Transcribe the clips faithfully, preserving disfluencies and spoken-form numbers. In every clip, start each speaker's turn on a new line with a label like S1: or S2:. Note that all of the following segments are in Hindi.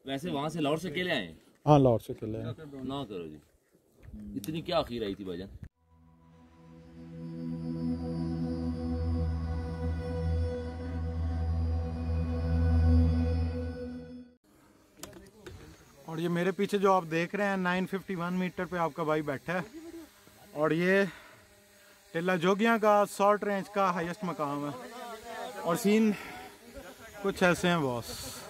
S1: वैसे वहाँ से लाहौर से अकेले आए हैं?
S2: हाँ लाहौर से अकेले हैं।
S1: ना करो जी, इतनी क्या आखिर आई थी भाईजान?
S2: और ये मेरे पीछे जो आप देख रहे हैं नौ सौ इक्यावन मीटर पे आपका भाई बैठा है, और ये टिल्ला जोगियां का सॉल्ट रेंज का हाईएस्ट मकाम है। और सीन कुछ ऐसे हैं boss.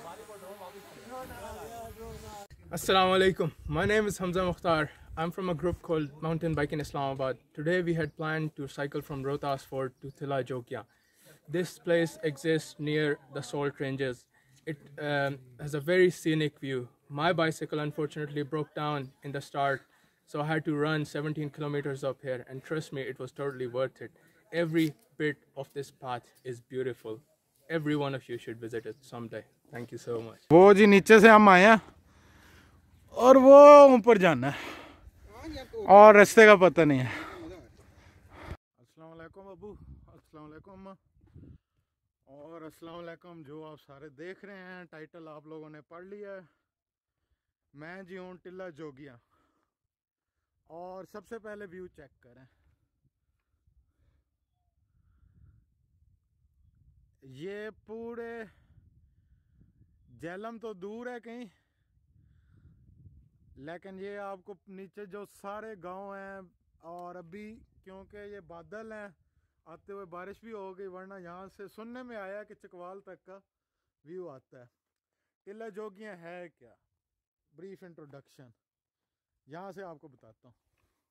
S3: Assalamu alaikum. My name is Hamza Mukhtar. I'm from a group called Mountain Bike in Islamabad. Today we had planned to cycle from Rohtas Fort to Tilla Jogia. This place exists near the salt ranges. It um, has a very scenic view. My bicycle unfortunately broke down in the start, so I had to run seventeen kilometers up here, and trust me, it was totally worth it. Every bit of this path is beautiful. Every one of you should visit it someday. Thank you so much.
S2: वो जी नीचे से हम आए हैं और वो ऊपर जाना है और रास्ते का पता नहीं है। अस्सलाम वालेकुम अबू, अस्सलाम वालेकुम अम्मा, और अस्सलाम वालेकुम जो आप सारे देख रहे हैं। टाइटल आप लोगों ने पढ़ लिया है। मैं जी हूँ टिल्ला जोगिया, और सबसे पहले व्यू चेक करें। ये पूरे झेलम तो दूर है कहीं, लेकिन ये आपको नीचे जो सारे गांव हैं, और अभी क्योंकि ये बादल हैं आते हुए बारिश भी हो गई, वरना यहाँ से सुनने में आया कि चकवाल तक का व्यू आता है। टिल्ला जोगियां है क्या, ब्रीफ इंट्रोडक्शन यहाँ से आपको बताता हूँ।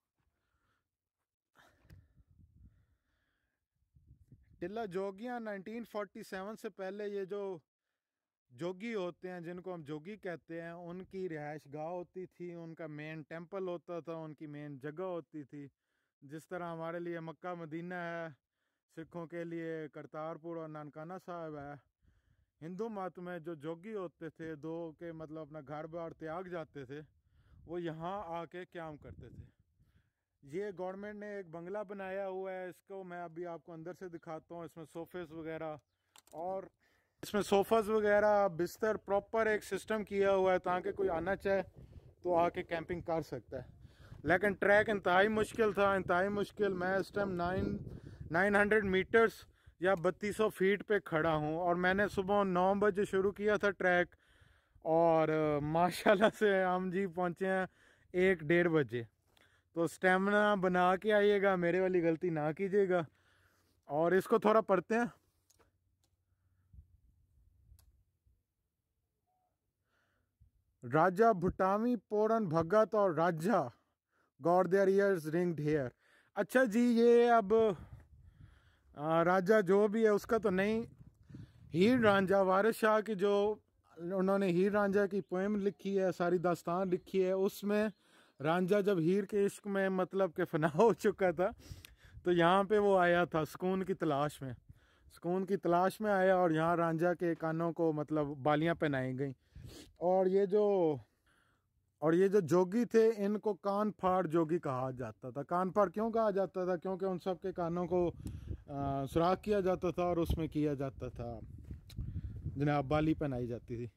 S2: Tilla Jogian nineteen forty seven से पहले ये जो जोगी होते हैं, जिनको हम जोगी कहते हैं, उनकी रिहाइश गाह होती थी, उनका मेन टेंपल होता था, उनकी मेन जगह होती थी। जिस तरह हमारे लिए मक्का मदीना है, सिखों के लिए करतारपुर और नानकाना साहब है। हिंदू मत में जो जोगी होते थे, दो के मतलब अपना घर बार त्याग जाते थे, वो यहाँ आके क्याम करते थे। ये गवर्नमेंट ने एक बंगला बनाया हुआ है, इसको मैं अभी आपको अंदर से दिखाता हूँ। इसमें सोफेस वगैरह और इसमें सोफास वगैरह बिस्तर प्रॉपर एक सिस्टम किया हुआ है, ताकि कोई आना चाहे तो आके कैंपिंग कर सकता है। लेकिन ट्रैक इंतहाई मुश्किल था, इंतहाई मुश्किल। मैं इस time nine nine hundred metres या बत्तीस सौ फीट पे खड़ा हूँ, और मैंने सुबह नौ बजे शुरू किया था ट्रैक, और माशाल्लाह से हम जी पहुँचे हैं एक डेढ़ बजे। तो स्टेमिना बना के आइएगा, मेरे वाली गलती ना कीजिएगा। और इसको थोड़ा पढ़ते हैं। राजा भूटामी पोरन भगत और Raja got their ears ringed here. अच्छा जी, ये अब आ, राजा जो भी है उसका तो नहीं, हीर रांझा वारिस शाह की जो उन्होंने हीर रांझा की पोएम लिखी है, सारी दास्तान लिखी है, उसमें रांझा जब हीर के इश्क में मतलब के फना हो चुका था, तो यहाँ पे वो आया था सुकून की तलाश में, सुकून की तलाश में आया, और यहाँ रांझा के कानों को मतलब बालियाँ पहनाई गई। और ये जो और ये जो जोगी थे, इनको कान फाड़ जोगी कहा जाता था। कान फाड़ क्यों कहा जाता था? क्योंकि उन सब के कानों को सुराख किया जाता था, और उसमें किया जाता था जनाब बाली पहनाई जाती थी।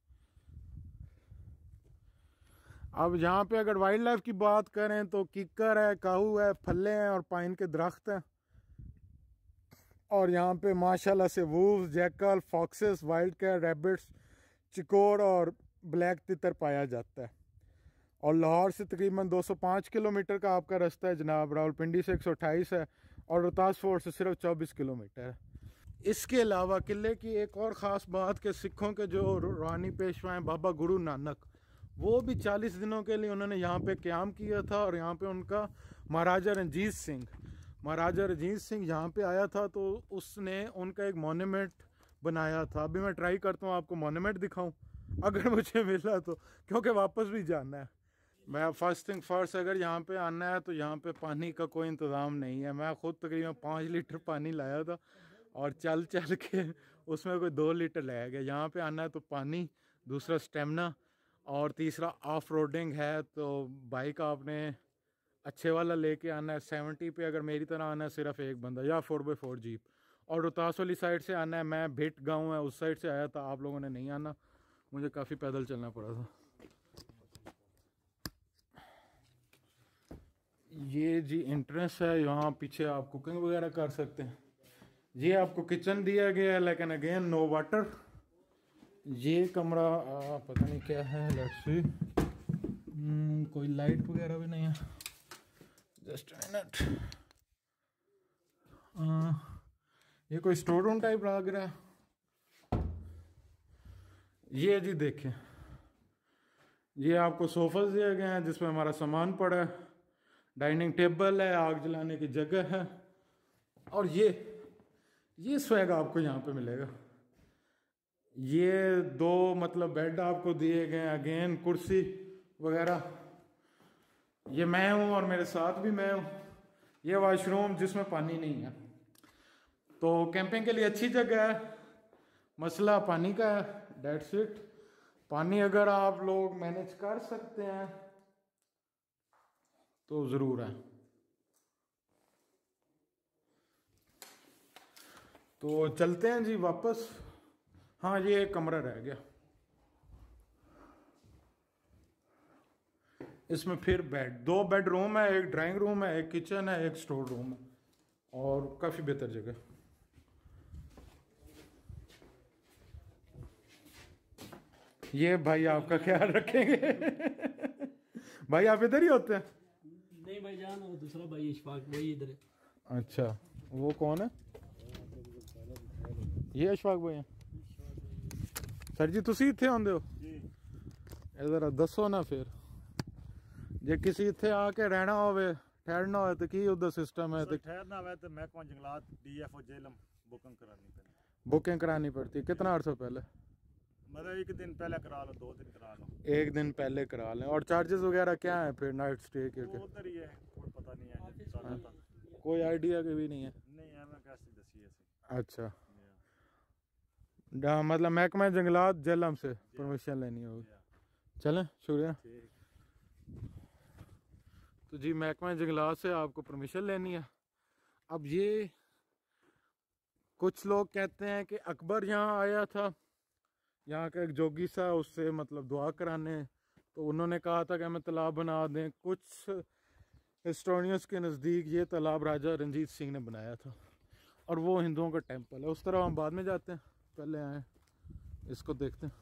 S2: अब यहाँ पे अगर वाइल्ड लाइफ की बात करें तो किक्कर है, काहू है, फल्ले हैं और पाइन के दरख्त हैं। और यहाँ पे माशाल्लाह से wolves, jackal, foxes, wild cat, rabbits, चिकोर और ब्लैक तितर पाया जाता है। और लाहौर से तकरीबन दो सौ पाँच किलोमीटर का आपका रास्ता है जनाब। रावलपिंडी से एक सौ अट्ठाईस है, और रोहतास फोर्ट से सिर्फ चौबीस किलोमीटर है। इसके अलावा किले की एक और ख़ास बात कि सिखों के जो रूहानी पेशवा हैं बाबा गुरु नानक, वो भी चालीस दिनों के लिए उन्होंने यहाँ पे क़याम किया था। और यहाँ पे उनका महाराजा रंजीत सिंह महाराजा रंजीत सिंह यहाँ पे आया था, तो उसने उनका एक मोन्यूमेंट बनाया था। अभी मैं ट्राई करता हूँ आपको मोन्यूमेंट दिखाऊँ अगर मुझे मिला तो, क्योंकि वापस भी जाना है। मैं फर्स्ट थिंग फर्स्ट, अगर यहाँ पे आना है तो यहाँ पे पानी का कोई इंतज़ाम नहीं है। मैं ख़ुद तकरीबन पाँच लीटर पानी लाया था, और चल चल के उसमें कोई दो लीटर लाया गया। यहाँ पे आना है तो पानी, दूसरा स्टेमिना, और तीसरा ऑफ रोडिंग है तो बाइक आपने अच्छे वाला लेके आना है। सेवेंटी पे अगर मेरी तरह आना है सिर्फ एक बंदा, या फोर बाई फोर जीप। और रोहतास वाली साइड से आना है, मैं भिट गाँव है उस साइड से आया था, आप लोगों ने नहीं आना, मुझे काफ़ी पैदल चलना पड़ा था। ये जी एंट्रेंस है, यहाँ पीछे आप कुकिंग वगैरह कर सकते हैं। ये आपको किचन दिया गया है, लेकिन अगेन नो वाटर। ये कमरा आ, पता नहीं क्या है, लेट्स सी। कोई लाइट वगैरह भी नहीं है, जस्ट मिनट। ये कोई स्टोर रूम टाइप लग रहा है। ये जी देखें, ये आपको सोफा दिए गए हैं जिसमें हमारा सामान पड़ा है, डाइनिंग टेबल है, आग जलाने की जगह है, और ये ये स्वैग आपको यहाँ पे मिलेगा। ये दो मतलब बेड आपको दिए गए हैं, अगेन कुर्सी वगैरह। ये मैं हूँ और मेरे साथ भी मैं हूँ। ये वॉशरूम जिसमें पानी नहीं है, तो कैंपिंग के लिए अच्छी जगह है। मसला पानी का है, डेट्स इट। पानी अगर आप लोग मैनेज कर सकते हैं तो ज़रूर है। तो चलते हैं जी वापस। हाँ, ये एक कमरा रह गया, इसमें फिर बेड, दो बेडरूम है, एक ड्राइंग रूम है, एक किचन है, एक स्टोर रूम है, और काफ़ी बेहतर जगह। ये भाई आपका ख्याल रखेंगे। भाई आप इधर ही होते हैं?
S4: नहीं भाई जान, वो दूसरा भाई इशफाक भाई इधर है।
S2: अच्छा, वो कौन है? ये इशफाक भाई हैं। सर जी तुसी इत्थे आंदे हो? जरा दसो ना फिर, जे किसी इत्थे आके रहना होवे, ठहरना होवे तो की उधर सिस्टम है? तो
S5: ठहरना होवे तो महकमा जंगलात डीएफओ जेलम बुकिंग करानी पड़ती।
S2: बुकिंग करानी पड़ती। कितना अर्सा पहले? मतलब
S5: एक दिन पहले करा लो, दो दिन करा लो।
S2: एक दिन पहले करा लें। और चार्जेस वगैरह क्या है फिर नाइट स्टे के?
S5: उधर ही है, कोई पता नहीं है,
S2: कोई आइडिया के भी नहीं है?
S5: नहीं है, मैं कैसे दसी ऐसे।
S2: अच्छा, मतलब महकमा जंगलात जेलम से परमिशन लेनी होगी। चलें, शुक्रिया। तो जी महकमा जंगलात से आपको परमिशन लेनी है। अब ये कुछ लोग कहते हैं कि अकबर यहाँ आया था, यहाँ का एक जोगी सा, उससे मतलब दुआ कराने, तो उन्होंने कहा था कि हमें तालाब बना दें। कुछ हिस्टोरियंस के नज़दीक ये तालाब राजा रंजीत सिंह ने बनाया था, और वो हिंदुओं का टेंपल है। उस तरह हम बाद में जाते हैं, पहले आए इसको देखते हैं।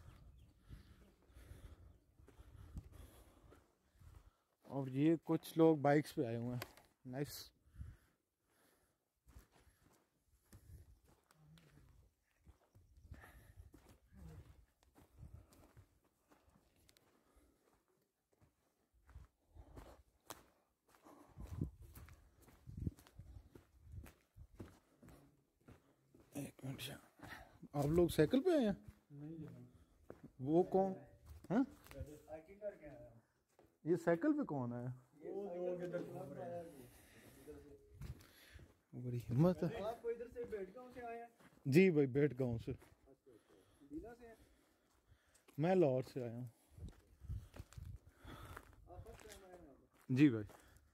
S2: और ये कुछ लोग बाइक्स पे आए हुए हैं, नाइस। एक मिनट, आप लोग साइकिल पे आए हैं? वो कौन है? ये साइकिल पे कौन है? बड़ी हिम्मत है।
S5: आप इधर से बेटगांव से आए हैं?
S2: जी भाई, बेटगांव से। मैं लाहौर से आया हूँ। जी भाई।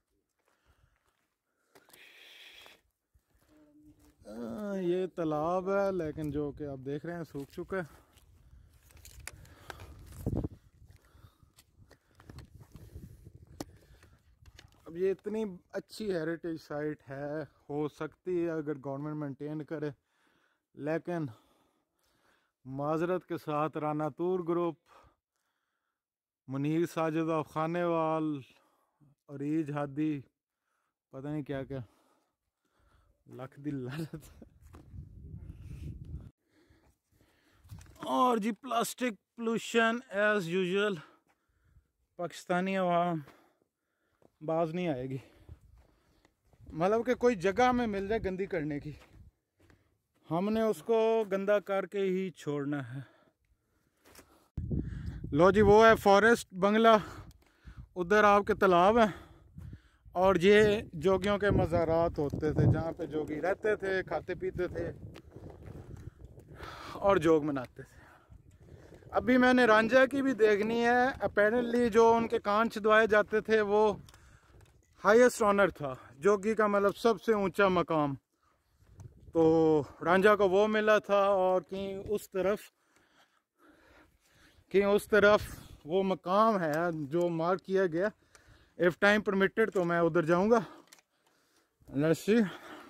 S2: आ, ये तालाब है, लेकिन जो कि आप देख रहे हैं सूख चुका है। अब ये इतनी अच्छी हेरिटेज साइट है, हो सकती है अगर गवर्नमेंट मेंटेन करे, लेकिन माजरत के साथ राना तूर ग्रुप, मुनीर साजिद खानेवाल, अरीज हादी, पता नहीं क्या क्या, लख दी लानत। और जी plastic pollution as usual, Pakistani अवाम बाज नहीं आएगी। मतलब कि कोई जगह में मिल जाए गंदी करने की, हमने उसको गंदा करके ही छोड़ना है। लो जी, वो है फॉरेस्ट बंगला, उधर आपके तालाब है, और ये जोगियों के मज़ारात होते थे जहाँ पे जोगी रहते थे, खाते पीते थे और जोग मनाते थे। अभी मैंने रांझा की भी देखनी है। अपेरेंटली जो उनके कान छिदवाए जाते थे वो हाईएस्ट ऑनर था, जोगी का मतलब सबसे ऊंचा मकाम, तो रांझा को वो मिला था। और कहीं उस तरफ कि उस तरफ वो मकाम है जो मार्क किया गया। इफ टाइम परमिटेड तो मैं उधर जाऊंगा। Let's see.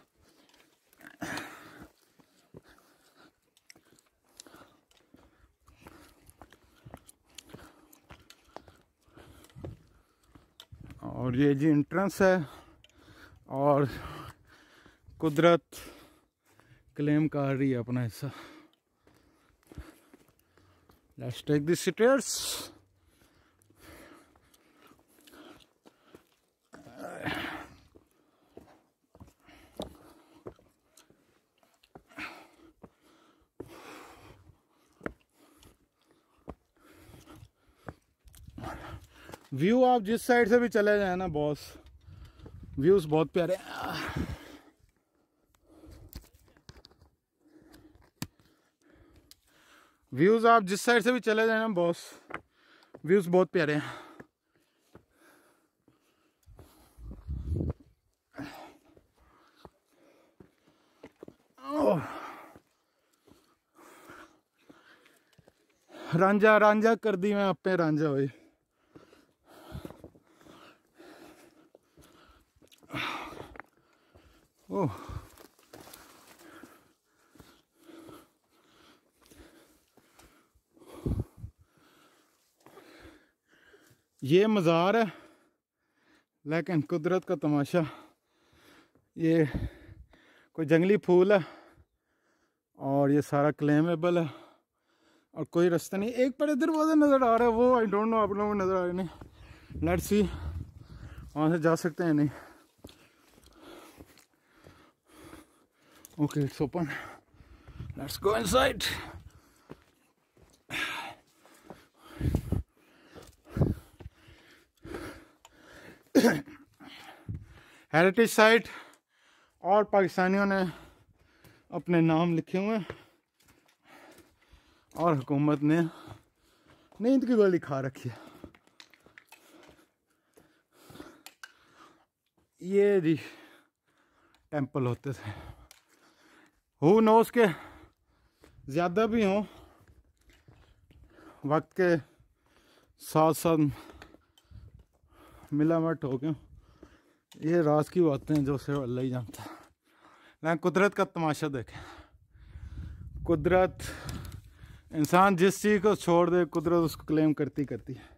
S2: और ये जी एंट्रेंस है और कुदरत क्लेम कर रही है अपना हिस्सा। Let's take the stairs. View आप जिस साइड से भी चले जाए ना बॉस, व्यूज बहुत प्यारे हैं। व्यूज आप जिस साइड से भी चले जाए ना बॉस, व्यूज बहुत प्यारे हैं। रांझा रांझा कर दी मैं अपने रांझा हुई। ओह ये मज़ार है लेकिन कुदरत का तमाशा। ये कोई जंगली फूल है और ये सारा क्लेमेबल है और कोई रास्ता नहीं। एक बड़े दरवाज़ा नज़र आ रहा है, वो आई डोंट नो आप लोगों को नज़र आ रहा है नहीं। लेट्स सी वहाँ से जा सकते हैं नहीं। Okay it's open, let's go inside. Heritage site और पाकिस्तानियों ने अपने नाम लिखे हुए हैं और हुकूमत ने नींद की गोली खा रखी है। ये जी टेंपल होते थे। हु नोस के ज़्यादा भी हों, वक्त के साथ साथ मिलावट हो गया। ये राज की बातें हैं जो सिर्फ अल्लाह ही जानता है। लेकिन कुदरत का तमाशा देखें। कुदरत, इंसान जिस चीज़ को छोड़ दे कुदरत उसको क्लेम करती करती है।